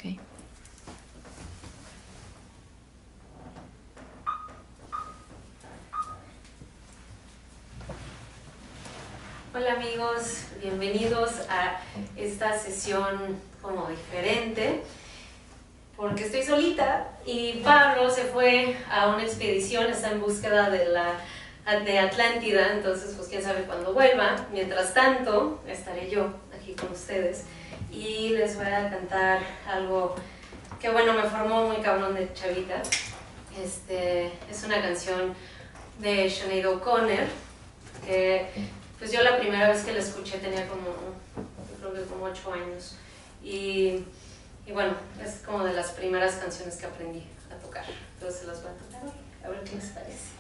Ok. Hola amigos, bienvenidos a esta sesión como diferente, porque estoy solita y Pablo se fue a una expedición, está en búsqueda de Atlántida, entonces pues quién sabe cuándo vuelva. Mientras tanto estaré yo aquí con ustedes y les voy a cantar algo que bueno, me formó muy cabrón de chavita. Es una canción de Sinead O'Connor que pues yo la primera vez que la escuché tenía como, yo creo que como 8 años y bueno, es como de las primeras canciones que aprendí a tocar, entonces se las voy a tocar a ver qué les parece.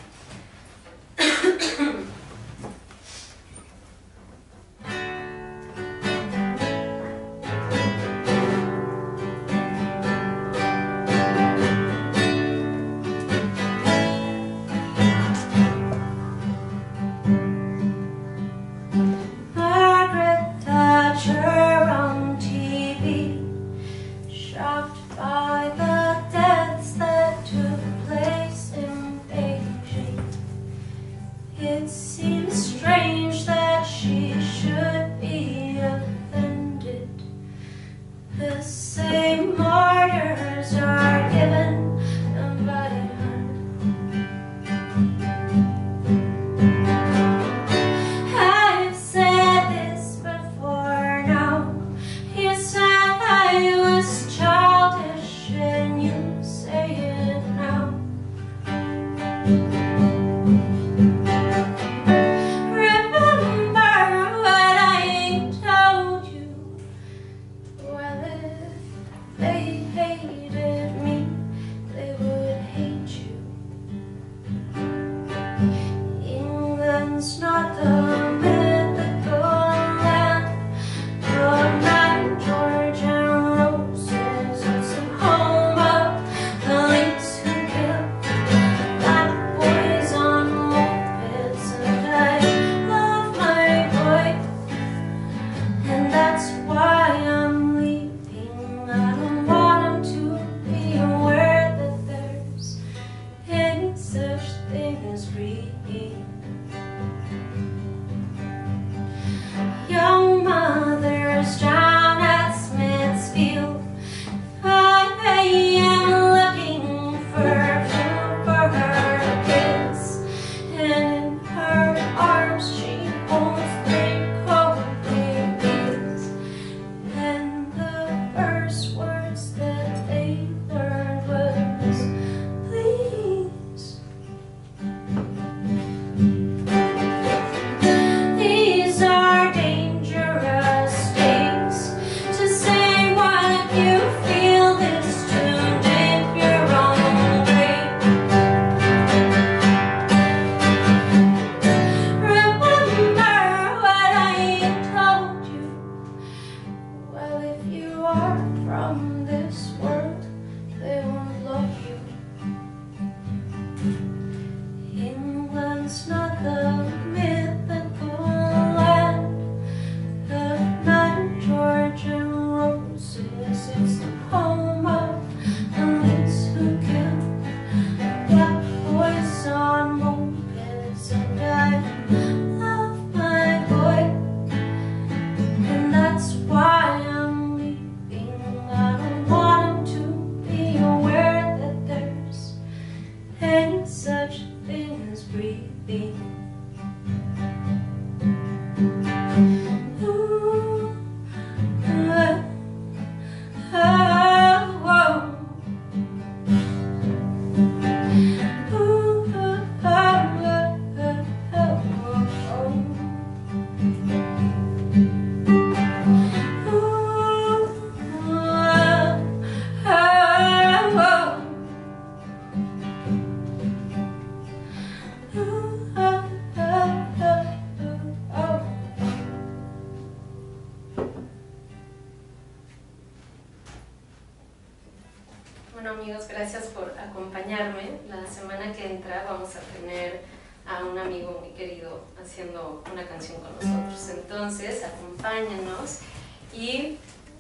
Bueno amigos, gracias por acompañarme. La semana que entra vamos a tener a un amigo muy querido haciendo una canción con nosotros. Entonces, acompáñenos y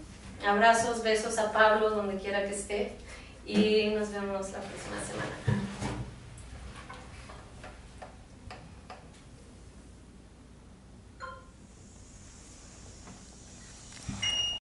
Abrazos, besos a Pablo donde quiera que esté y nos vemos la próxima semana.